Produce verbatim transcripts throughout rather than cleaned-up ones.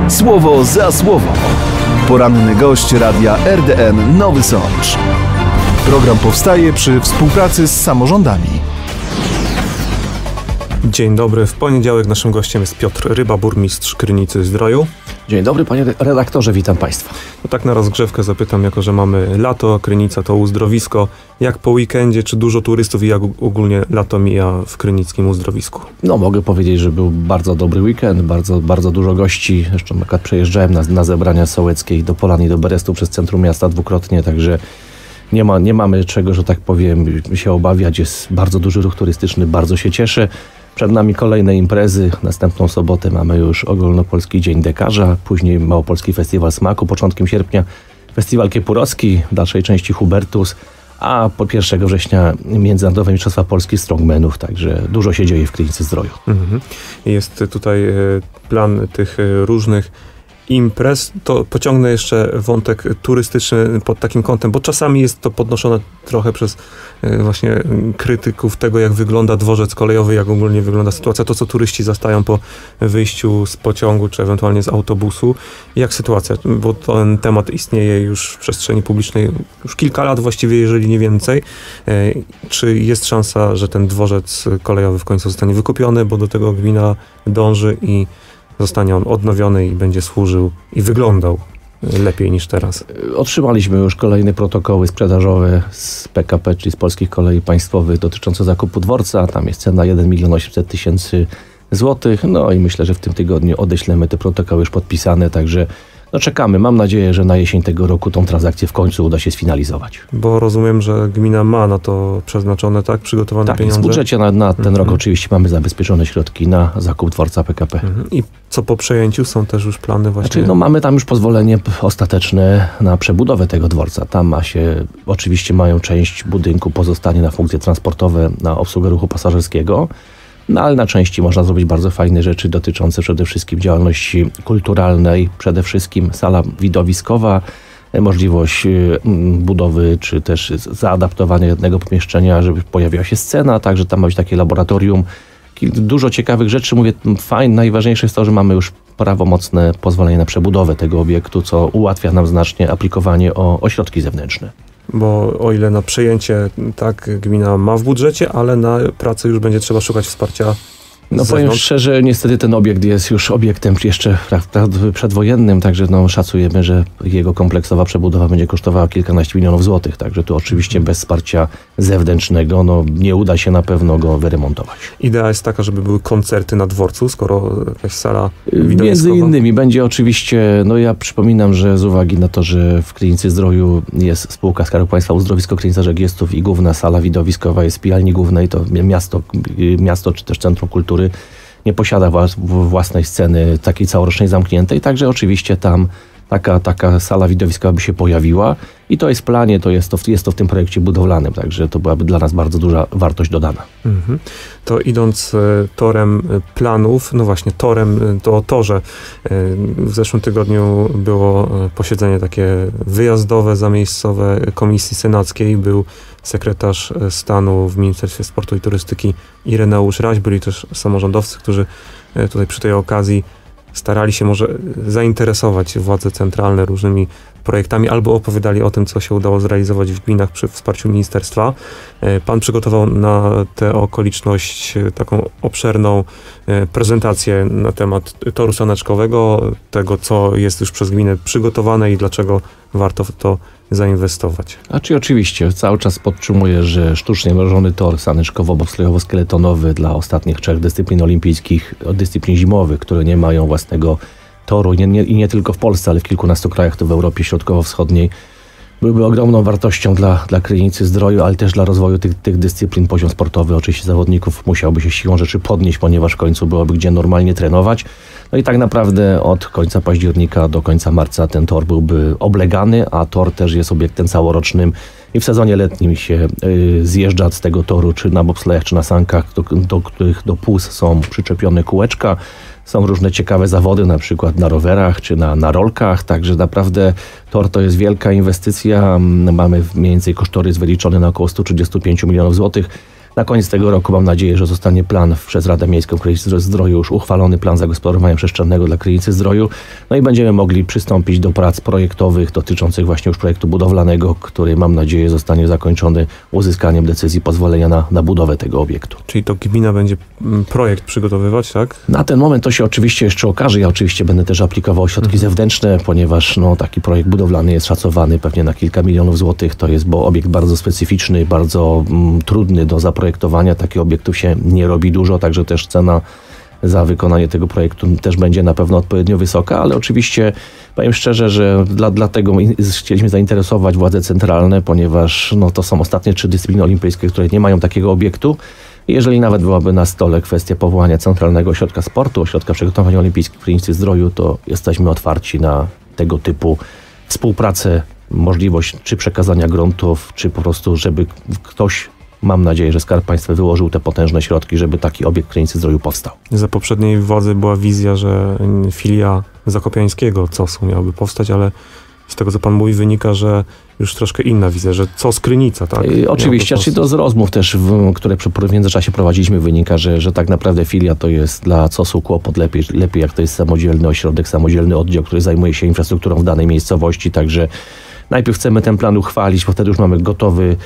Słowo za słowo. Poranny gość radia R D N Nowy Sącz. Program powstaje przy współpracy z samorządami. Dzień dobry. W poniedziałek naszym gościem jest Piotr Ryba, burmistrz Krynicy Zdroju. Dzień dobry, panie redaktorze, witam państwa. No tak na rozgrzewkę zapytam, jako że mamy lato, Krynica to uzdrowisko. Jak po weekendzie, czy dużo turystów i jak ogólnie lato mija w krynickim uzdrowisku? No mogę powiedzieć, że był bardzo dobry weekend, bardzo, bardzo dużo gości. Zresztą na przykład przejeżdżałem na, na zebrania sołeckie do Polan i do Berestu przez centrum miasta dwukrotnie, także nie, ma, nie mamy czego, że tak powiem, się obawiać. Jest bardzo duży ruch turystyczny, bardzo się cieszę. Przed nami kolejne imprezy. Następną sobotę mamy już Ogólnopolski Dzień Dekarza, później Małopolski Festiwal Smaku, początkiem sierpnia Festiwal Kiepurowski, w dalszej części Hubertus, a po pierwszego września Międzynarodowe Mistrzostwa Polski Strongmenów, także dużo się dzieje w Krynicy Zdroju. Mhm. Jest tutaj plan tych różnych imprez. To pociągnę jeszcze wątek turystyczny pod takim kątem, bo czasami jest to podnoszone trochę przez właśnie krytyków tego, jak wygląda dworzec kolejowy, jak ogólnie wygląda sytuacja, to co turyści zastają po wyjściu z pociągu, czy ewentualnie z autobusu. Jak sytuacja? Bo ten temat istnieje już w przestrzeni publicznej już kilka lat właściwie, jeżeli nie więcej. Czy jest szansa, że ten dworzec kolejowy w końcu zostanie wykupiony, bo do tego gmina dąży i zostanie on odnowiony i będzie służył i wyglądał lepiej niż teraz? Otrzymaliśmy już kolejne protokoły sprzedażowe z P K P, czyli z Polskich Kolei Państwowych, dotyczące zakupu dworca. Tam jest cena jeden milion osiemset tysięcy złotych. No i myślę, że w tym tygodniu odeślemy te protokoły już podpisane, także no czekamy. Mam nadzieję, że na jesień tego roku tą transakcję w końcu uda się sfinalizować. Bo rozumiem, że gmina ma na to przeznaczone, tak? Przygotowane tak, pieniądze? Tak, w budżecie na, na ten mhm. rok oczywiście mamy zabezpieczone środki na zakup dworca P K P. Mhm. I co po przejęciu? Są też już plany właśnie? Znaczy, no mamy tam już pozwolenie ostateczne na przebudowę tego dworca. Tam ma się, oczywiście mają część budynku pozostanie na funkcje transportowe, na obsługę ruchu pasażerskiego. No ale na części można zrobić bardzo fajne rzeczy dotyczące przede wszystkim działalności kulturalnej, przede wszystkim sala widowiskowa, możliwość budowy czy też zaadaptowania jednego pomieszczenia, żeby pojawiła się scena, także tam ma być takie laboratorium. Dużo ciekawych rzeczy, mówię, fajne. Najważniejsze jest to, że mamy już prawomocne pozwolenie na przebudowę tego obiektu, co ułatwia nam znacznie aplikowanie o ośrodki zewnętrzne. Bo o ile na przejęcie tak gmina ma w budżecie, ale na pracę już będzie trzeba szukać wsparcia No z powiem zewnątrz. szczerze, niestety ten obiekt jest już obiektem jeszcze przedwojennym, także no, szacujemy, że jego kompleksowa przebudowa będzie kosztowała kilkanaście milionów złotych, także tu oczywiście bez wsparcia zewnętrznego no, nie uda się na pewno go wyremontować. Idea jest taka, żeby były koncerty na dworcu, skoro jakaś sala widowiskowa. Między innymi będzie oczywiście, no ja przypominam, że z uwagi na to, że w Krynicy Zdroju jest spółka Skarbu Państwa Uzdrowisko Krynica Żegiestów i główna sala widowiskowa jest w Pijalni Głównej, to miasto, miasto czy też Centrum Kultury nie posiada własnej sceny takiej całorocznej zamkniętej, także oczywiście tam taka, taka sala widowiskowa by się pojawiła i to jest w planie, to jest to, jest to w tym projekcie budowlanym, także to byłaby dla nas bardzo duża wartość dodana. Mhm. To idąc e, torem planów, no właśnie torem, to o torze. E, w zeszłym tygodniu było posiedzenie takie wyjazdowe, zamiejscowe Komisji Senackiej. Był sekretarz stanu w Ministerstwie Sportu i Turystyki Ireneusz Raś. Byli też samorządowcy, którzy tutaj przy tej okazji starali się może zainteresować władze centralne różnymi projektami albo opowiadali o tym, co się udało zrealizować w gminach przy wsparciu ministerstwa. Pan przygotował na tę okoliczność taką obszerną prezentację na temat toru saneczkowego, tego, co jest już przez gminę przygotowane i dlaczego warto w to zainwestować. A czy oczywiście cały czas podtrzymuję, że sztucznie mrożony tor saneczkowo-bobslejowo-skeletonowy dla ostatnich trzech dyscyplin olimpijskich, dyscyplin zimowych, które nie mają własnego toru i nie, nie, i nie tylko w Polsce, ale w kilkunastu krajach, to w Europie Środkowo-Wschodniej, byłby ogromną wartością dla, dla Krynicy Zdroju, ale też dla rozwoju tych, tych dyscyplin. Poziom sportowy oczywiście zawodników musiałby się siłą rzeczy podnieść, ponieważ w końcu byłoby gdzie normalnie trenować. No i tak naprawdę od końca października do końca marca ten tor byłby oblegany, a tor też jest obiektem całorocznym i w sezonie letnim się y, zjeżdża z tego toru, czy na bobslejach, czy na sankach, do, do których do płóz są przyczepione kółeczka. Są różne ciekawe zawody, na przykład na rowerach czy na, na rolkach, także naprawdę tor to jest wielka inwestycja. Mamy mniej więcej kosztorys wyliczony na około sto trzydzieści pięć milionów złotych. Na koniec tego roku mam nadzieję, że zostanie plan przez Radę Miejską Krynicy Zdroju, już uchwalony plan zagospodarowania przestrzennego dla Krynicy Zdroju. No i będziemy mogli przystąpić do prac projektowych dotyczących właśnie już projektu budowlanego, który mam nadzieję zostanie zakończony uzyskaniem decyzji pozwolenia na, na budowę tego obiektu. Czyli to gmina będzie projekt przygotowywać, tak? Na ten moment to się oczywiście jeszcze okaże. Ja oczywiście będę też aplikował środki mhm. zewnętrzne, ponieważ no, taki projekt budowlany jest szacowany pewnie na kilka milionów złotych. To jest bo obiekt bardzo specyficzny, bardzo mm, trudny do zaprojektowania. Takich obiektów się nie robi dużo, także też cena za wykonanie tego projektu też będzie na pewno odpowiednio wysoka, ale oczywiście powiem szczerze, że dla, dlatego chcieliśmy zainteresować władze centralne, ponieważ no, to są ostatnie trzy dyscypliny olimpijskie, które nie mają takiego obiektu. Jeżeli nawet byłaby na stole kwestia powołania Centralnego Ośrodka Sportu, Ośrodka Przygotowania Olimpijskich w Krynicy Zdroju, to jesteśmy otwarci na tego typu współpracę, możliwość czy przekazania gruntów, czy po prostu, żeby ktoś, mam nadzieję, że Skarb Państwa wyłożył te potężne środki, żeby taki obiekt w Krynicy Zdroju powstał. Za poprzedniej władzy była wizja, że filia zakopiańskiego C O S-u miałaby powstać, ale z tego, co pan mówi, wynika, że już troszkę inna wizja, że C O S Krynica, tak? Yy, oczywiście, czy to z rozmów też, w, które w międzyczasie prowadziliśmy, wynika, że, że tak naprawdę filia to jest dla C O S-u kłopot, lepiej, lepiej jak to jest samodzielny ośrodek, samodzielny oddział, który zajmuje się infrastrukturą w danej miejscowości, także najpierw chcemy ten plan uchwalić, bo wtedy już mamy gotowy,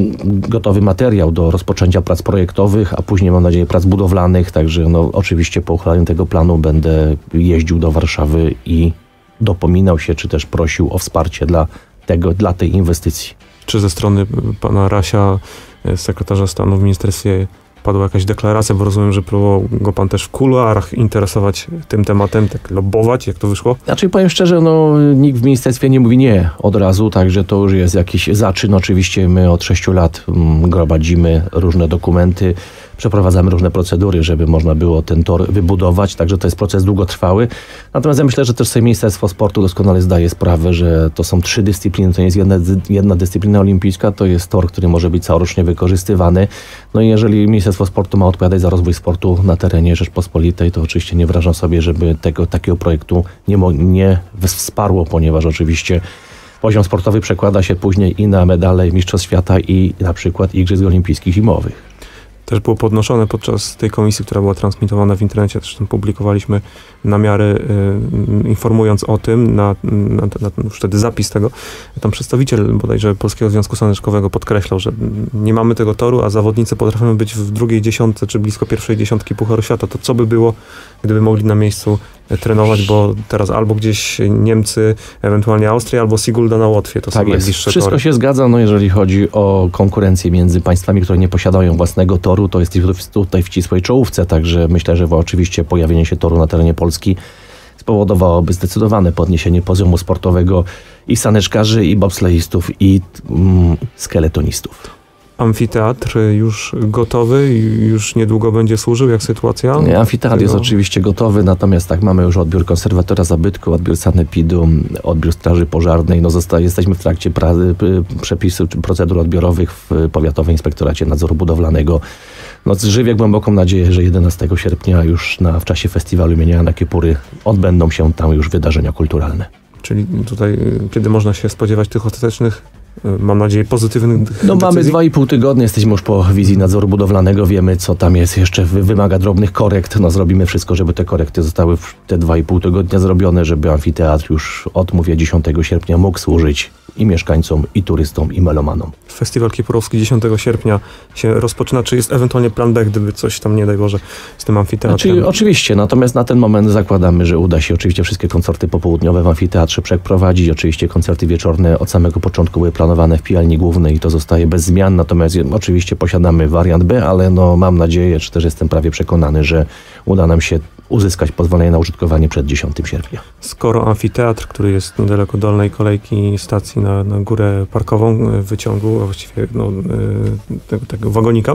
gotowy materiał do rozpoczęcia prac projektowych, a później mam nadzieję prac budowlanych, także no, oczywiście po uchwaleniu tego planu będę jeździł do Warszawy i dopominał się, czy też prosił o wsparcie dla tego, dla tej inwestycji. Czy ze strony pana Rasia, sekretarza stanu w ministerstwie, padła jakaś deklaracja, bo rozumiem, że próbował go pan też w kuluarach interesować tym tematem, tak lobbować, jak to wyszło? Znaczy powiem szczerze, no nikt w ministerstwie nie mówi nie od razu, także to już jest jakiś zaczyn. Oczywiście my od sześciu lat mm, gromadzimy różne dokumenty, przeprowadzamy różne procedury, żeby można było ten tor wybudować, także to jest proces długotrwały. Natomiast ja myślę, że też sobie Ministerstwo Sportu doskonale zdaje sprawę, że to są trzy dyscypliny, to nie jest jedna, jedna dyscyplina olimpijska, to jest tor, który może być całorocznie wykorzystywany. No i jeżeli Ministerstwo Sportu ma odpowiadać za rozwój sportu na terenie Rzeczpospolitej, to oczywiście nie wyobrażam sobie, żeby tego takiego projektu nie, nie wsparło, ponieważ oczywiście poziom sportowy przekłada się później i na medale Mistrzostw Świata i na przykład Igrzysk Olimpijskich Zimowych. Też było podnoszone podczas tej komisji, która była transmitowana w internecie, zresztą publikowaliśmy namiary, y, informując o tym, na, na, na już wtedy zapis tego. Tam przedstawiciel bodajże Polskiego Związku Saneczkowego podkreślał, że nie mamy tego toru, a zawodnicy potrafią być w drugiej dziesiątce, czy blisko pierwszej dziesiątki Pucharu Świata. To co by było, gdyby mogli na miejscu trenować, bo teraz albo gdzieś Niemcy, ewentualnie Austria, albo Sigulda na Łotwie. To tak są jest. najbliższe Wszystko tory. się zgadza, no jeżeli chodzi o konkurencję między państwami, które nie posiadają własnego toru, to jest tutaj w ścisłej czołówce, także myślę, że oczywiście pojawienie się toru na terenie Polski spowodowałoby zdecydowane podniesienie poziomu sportowego i saneczkarzy, i bobsleistów, i mm, skeletonistów. Amfiteatr już gotowy i już niedługo będzie służył, jak sytuacja? Nie, amfiteatr tego... jest oczywiście gotowy, natomiast tak, mamy już odbiór konserwatora zabytku, odbiór sanepidu, odbiór straży pożarnej. No zostaje, jesteśmy w trakcie pra- przepisów czy procedur odbiorowych w Powiatowym Inspektoracie Nadzoru Budowlanego. No żywię głęboką nadzieję, że jedenastego sierpnia już na, w czasie festiwalu imienia Jana Kiepury odbędą się tam już wydarzenia kulturalne. Czyli tutaj, kiedy można się spodziewać tych ostatecznych, mam nadzieję, pozytywnych No decyzji? mamy dwa i pół tygodnia, jesteśmy już po wizji nadzoru budowlanego, wiemy co tam jest, jeszcze wymaga drobnych korekt, no zrobimy wszystko, żeby te korekty zostały w te dwa i pół tygodnia zrobione, żeby amfiteatr już od, mówię, dziesiątego sierpnia mógł służyć i mieszkańcom, i turystom, i melomanom. Festiwal Kiepurowski dziesiątego sierpnia się rozpoczyna. Czy jest ewentualnie plan B, gdyby coś tam, nie daj Boże, z tym amfiteatrem? Znaczy, oczywiście, natomiast na ten moment zakładamy, że uda się oczywiście wszystkie koncerty popołudniowe w amfiteatrze przeprowadzić. Oczywiście koncerty wieczorne od samego początku były planowane w pijalni głównej i to zostaje bez zmian. Natomiast oczywiście posiadamy wariant B, ale no mam nadzieję, czy też jestem prawie przekonany, że uda nam się uzyskać pozwolenie na użytkowanie przed dziesiątego sierpnia. Skoro amfiteatr, który jest niedaleko dolnej kolejki stacji na, na górę parkową wyciągu, a właściwie no, tego, tego wagonika,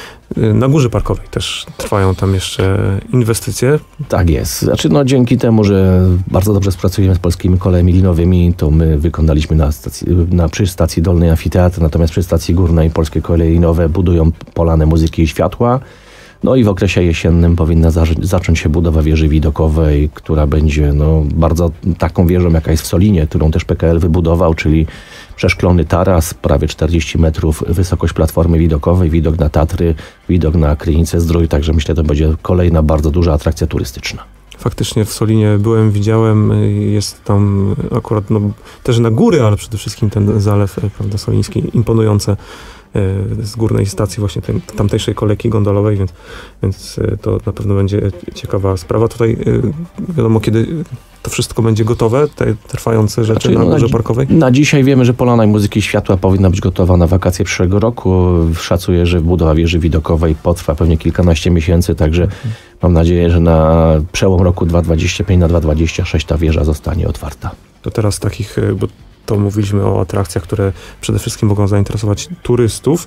na górze parkowej też trwają tam jeszcze inwestycje. Tak jest. Znaczy, no, dzięki temu, że bardzo dobrze współpracujemy z polskimi kolejami linowymi, to my wykonaliśmy na, stacji, na przy stacji dolnej amfiteatr, natomiast przy stacji górnej polskie koleje linowe budują polane muzyki i światła. No i w okresie jesiennym powinna za, zacząć się budowa wieży widokowej, która będzie no, bardzo taką wieżą, jaka jest w Solinie, którą też P K L wybudował, czyli przeszklony taras, prawie czterdzieści metrów wysokość platformy widokowej, widok na Tatry, widok na Krynicę-Zdrój, także myślę, że to będzie kolejna bardzo duża atrakcja turystyczna. Faktycznie w Solinie byłem, widziałem, jest tam akurat no, też na góry, ale przede wszystkim ten zalew, prawda, soliński, imponujące z górnej stacji właśnie tej, tamtejszej kolejki gondolowej, więc, więc to na pewno będzie ciekawa sprawa. Tutaj wiadomo, kiedy to wszystko będzie gotowe, te trwające rzeczy znaczy, na górze parkowej? Na dzisiaj wiemy, że Polonaj Muzyki i Światła powinna być gotowa na wakacje przyszłego roku. Szacuję, że budowa wieży widokowej potrwa pewnie kilkanaście miesięcy, także mhm. mam nadzieję, że na przełom roku dwa tysiące dwudziestego piątego na dwa tysiące dwudziestego szóstego ta wieża zostanie otwarta. To teraz takich, bo to mówiliśmy o atrakcjach, które przede wszystkim mogą zainteresować turystów,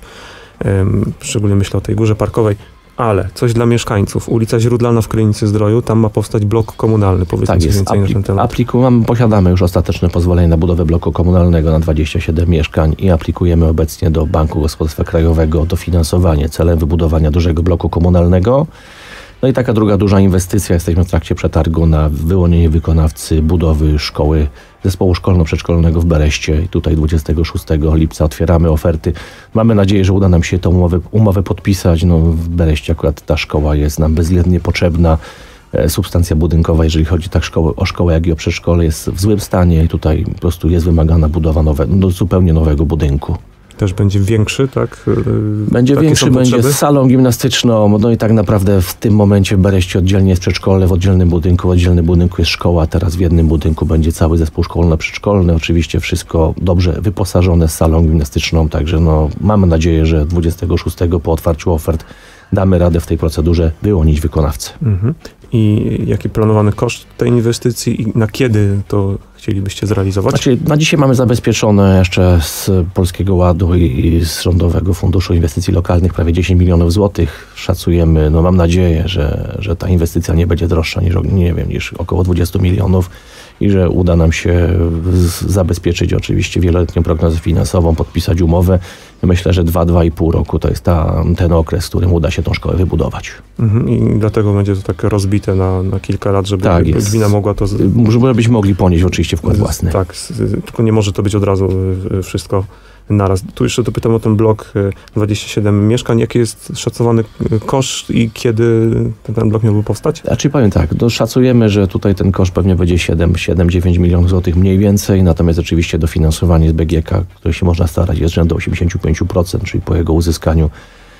um, szczególnie myślę o tej górze parkowej, ale coś dla mieszkańców. Ulica Źródlana w Krynicy-Zdroju, tam ma powstać blok komunalny. Powiedzmy tak jest. więcej Apli- na ten temat. Aplikujemy, posiadamy już ostateczne pozwolenie na budowę bloku komunalnego na dwadzieścia siedem mieszkań i aplikujemy obecnie do Banku Gospodarstwa Krajowego dofinansowanie celem wybudowania dużego bloku komunalnego. No i taka druga duża inwestycja, jesteśmy w trakcie przetargu na wyłonienie wykonawcy budowy szkoły, zespołu szkolno-przedszkolnego w Bereście. I tutaj dwudziestego szóstego lipca otwieramy oferty. Mamy nadzieję, że uda nam się tą umowę, umowę podpisać. No, w Bereście akurat ta szkoła jest nam bezwzględnie potrzebna. E, substancja budynkowa, jeżeli chodzi tak szkołę, o szkołę, jak i o przedszkole, jest w złym stanie i tutaj po prostu jest wymagana budowa nowe, no, zupełnie nowego budynku. Też będzie większy, tak? Będzie Takie większy, będzie z salą gimnastyczną, no i tak naprawdę w tym momencie w Bereście oddzielnie jest przedszkole, w oddzielnym budynku, w oddzielnym budynku jest szkoła, teraz w jednym budynku będzie cały zespół szkolno-przedszkolny, oczywiście wszystko dobrze wyposażone z salą gimnastyczną, także no mamy nadzieję, że dwudziestego szóstego po otwarciu ofert damy radę w tej procedurze wyłonić wykonawcę. Mhm. I jaki planowany koszt tej inwestycji i na kiedy to chcielibyście zrealizować? Znaczy, na dzisiaj mamy zabezpieczone jeszcze z Polskiego Ładu i z Rządowego Funduszu Inwestycji Lokalnych prawie dziesięć milionów złotych. Szacujemy, no mam nadzieję, że, że ta inwestycja nie będzie droższa niż, nie wiem, niż około dwadzieścia milionów i że uda nam się z, zabezpieczyć oczywiście wieloletnią prognozę finansową, podpisać umowę. Myślę, że dwa, dwa i pół roku to jest ta, ten okres, w którym uda się tą szkołę wybudować. Mhm. I dlatego będzie to tak rozbite na, na kilka lat, żeby tak gmina mogła to... Żebyśmy mogli ponieść oczywiście wkład własny. Tak, tylko nie może to być od razu wszystko naraz. Tu jeszcze dopytam o ten blok dwadzieścia siedem mieszkań. Jaki jest szacowany koszt i kiedy ten, ten blok miałby powstać? Znaczy powiem tak, no szacujemy, że tutaj ten koszt pewnie będzie siedem dziewięć milionów złotych mniej więcej, natomiast oczywiście dofinansowanie z B G K, które się można starać, jest rzędu osiemdziesiąt pięć procent, czyli po jego uzyskaniu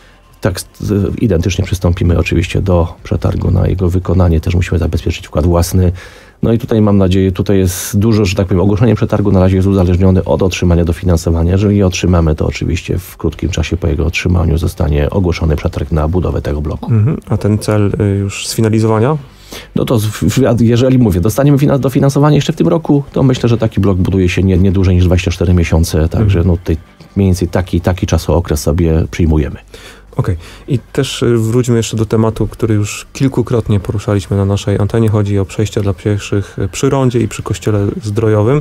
tak identycznie przystąpimy oczywiście do przetargu na jego wykonanie, też musimy zabezpieczyć wkład własny. No i tutaj mam nadzieję, tutaj jest dużo, że tak powiem, ogłoszenie przetargu na razie jest uzależnione od otrzymania dofinansowania. Jeżeli otrzymamy, to oczywiście w krótkim czasie po jego otrzymaniu zostanie ogłoszony przetarg na budowę tego bloku. Mhm. A ten cel już sfinalizowania? No to jeżeli mówię, dostaniemy dofinansowanie jeszcze w tym roku, to myślę, że taki blok buduje się nie, nie dłużej niż dwadzieścia cztery miesiące, także no tutaj mniej więcej taki, taki czasookres sobie przyjmujemy. Okej. Okay. I też wróćmy jeszcze do tematu, który już kilkukrotnie poruszaliśmy na naszej antenie. Chodzi o przejścia dla pieszych przy rondzie i przy kościele zdrojowym.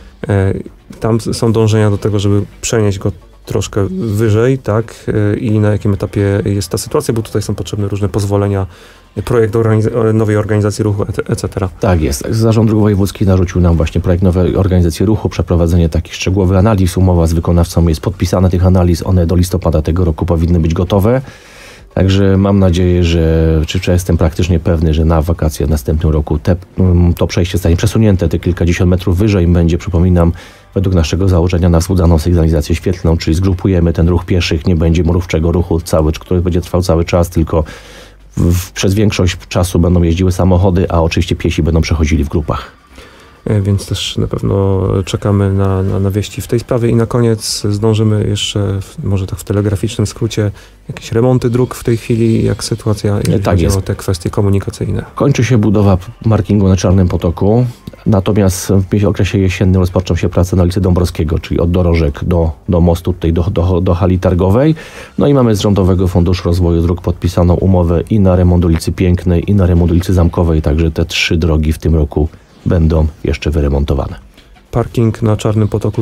Tam są dążenia do tego, żeby przenieść go troszkę wyżej, tak? I na jakim etapie jest ta sytuacja, bo tutaj są potrzebne różne pozwolenia, projekt organiz- nowej organizacji ruchu, et cetera. Tak jest. Zarząd Dróg Wojewódzkich narzucił nam właśnie projekt nowej organizacji ruchu, przeprowadzenie takich szczegółowych analiz. Umowa z wykonawcą jest podpisana tych analiz. One do listopada tego roku powinny być gotowe. Także mam nadzieję, że, czy, czy jestem praktycznie pewny, że na wakacje w następnym roku te, to przejście zostanie przesunięte te kilkadziesiąt metrów wyżej. Będzie, przypominam, według naszego założenia na wzbudzaną sygnalizację świetlną, czyli zgrupujemy ten ruch pieszych, nie będzie mrówczego ruchu, cały, który będzie trwał cały czas, tylko w, przez większość czasu będą jeździły samochody, a oczywiście piesi będą przechodzili w grupach. Więc też na pewno czekamy na, na, na wieści w tej sprawie i na koniec zdążymy jeszcze, w, może tak w telegraficznym skrócie, jakieś remonty dróg w tej chwili, jak sytuacja, jeżeli tak chodzi jest. o te kwestie komunikacyjne. Kończy się budowa parkingu na Czarnym Potoku, natomiast w okresie jesiennym rozpoczną się prace na ulicy Dąbrowskiego, czyli od dorożek do, do mostu, tutaj do, do, do hali targowej. No i mamy z Rządowego Funduszu Rozwoju Dróg podpisaną umowę i na remont ulicy Pięknej, i na remont ulicy Zamkowej, także te trzy drogi w tym roku będą jeszcze wyremontowane. Parking na Czarnym Potoku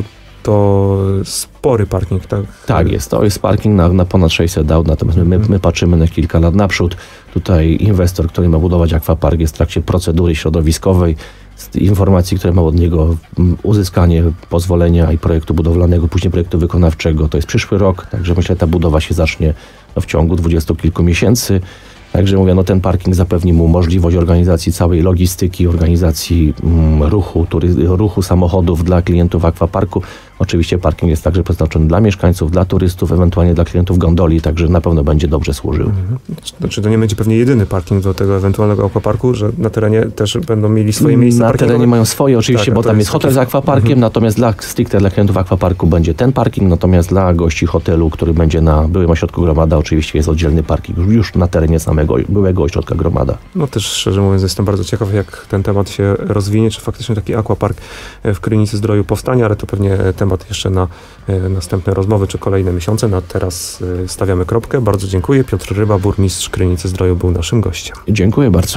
to spory parking, tak? Tak jest, to jest parking na, na ponad sześćset aut, natomiast my, my patrzymy na kilka lat naprzód. Tutaj inwestor, który ma budować akwapark, jest w trakcie procedury środowiskowej. Z informacji, które ma od niego uzyskanie pozwolenia i projektu budowlanego, później projektu wykonawczego, to jest przyszły rok, także myślę, że ta budowa się zacznie no, w ciągu dwudziestu kilku miesięcy. Także mówię, no ten parking zapewni mu możliwość organizacji całej logistyki, organizacji mm, ruchu, tury, ruchu samochodów dla klientów akwaparku. Oczywiście parking jest także przeznaczony dla mieszkańców, dla turystów, ewentualnie dla klientów gondoli, także na pewno będzie dobrze służył. Mhm. Znaczy to nie będzie pewnie jedyny parking do tego ewentualnego akwaparku, że na terenie też będą mieli swoje miejsca Na parkingowe? terenie mają swoje oczywiście, tak, bo tam jest hotel z akwaparkiem, mhm. natomiast dla, stricte dla klientów akwaparku będzie ten parking, natomiast dla gości hotelu, który będzie na byłym ośrodku Gromada, oczywiście jest oddzielny parking już na terenie samego byłego ośrodka Gromada. No też szczerze mówiąc jestem bardzo ciekaw, jak ten temat się rozwinie, czy faktycznie taki akwapark w Krynicy Zdroju powstanie, ale to pewnie temat jeszcze na e, następne rozmowy, czy kolejne miesiące. Na teraz e, stawiamy kropkę. Bardzo dziękuję. Piotr Ryba, burmistrz Krynicy Zdroju, był naszym gościem. Dziękuję bardzo.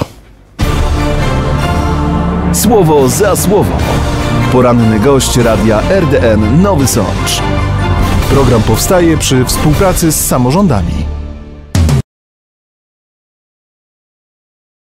Słowo za słowo. Poranny gość Radia R D N Nowy Sącz. Program powstaje przy współpracy z samorządami.